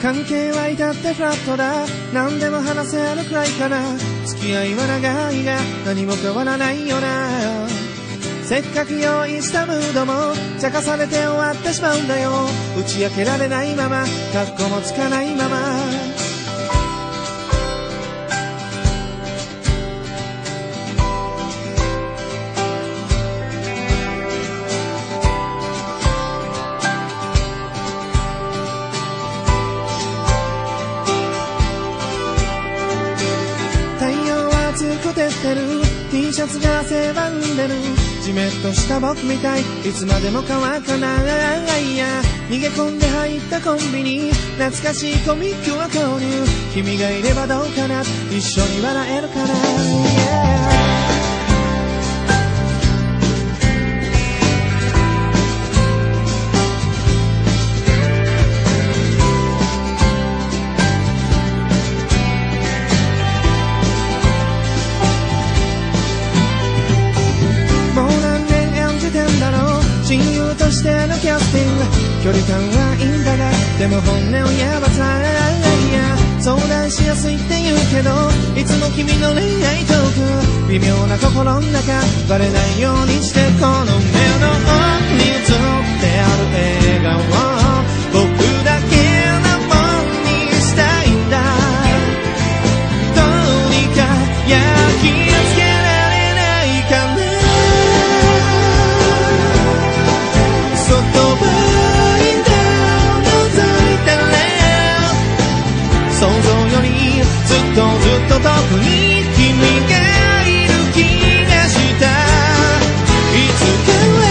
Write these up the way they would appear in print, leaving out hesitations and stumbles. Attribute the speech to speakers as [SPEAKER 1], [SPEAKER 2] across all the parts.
[SPEAKER 1] 関係は至ってフラットだ。何でも話せるくらいかな。付き合いは長いが何も変わらないよな。せっかく用意したムードも茶化されて終わってしまうんだよ。打ち明けられないままカッコもつかないまま。太陽は熱く照ってる。 T シャツが汗ばんでる。じめっとした僕みたい。いつまでも乾かないや。逃げ込んで入ったコンビニ。懐かしいコミックを購入。君がいればどうかな。一緒に笑えるかな、yeah。親友としてのキャスティング。距離感はいいんだが、でも本音を言えばさ相談しやすいって言うけど、いつも君の恋愛トーク微妙な心の中バレないようにして、この目の奥に映ってある笑顔を僕だけのもんにしたいんだ。どうにか焼き付けられないかな。想像よりずっと遠くに君がいる気がした。いつかは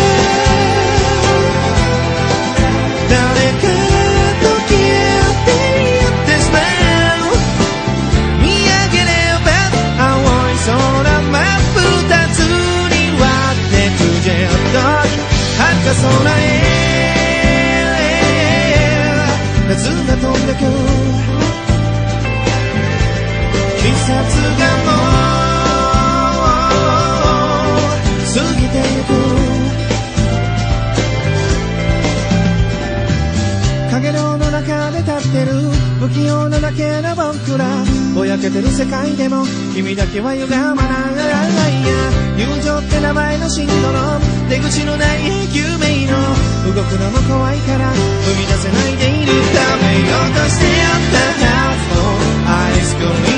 [SPEAKER 1] 誰かと消えてしまう。見上げれば青い空真っ二つに割ってくジェット遥か空へ夏が飛んでく。季節がもう過ぎてゆく。影の中で立ってる不器用なだけの僕ら。ぼやけてる世界でも君だけは歪まないや。友情って名前のシンドローム。出口のない永久迷路。動くのも怖いから踏み出せないでいる。食べようとしてやったはずのアイスクリーム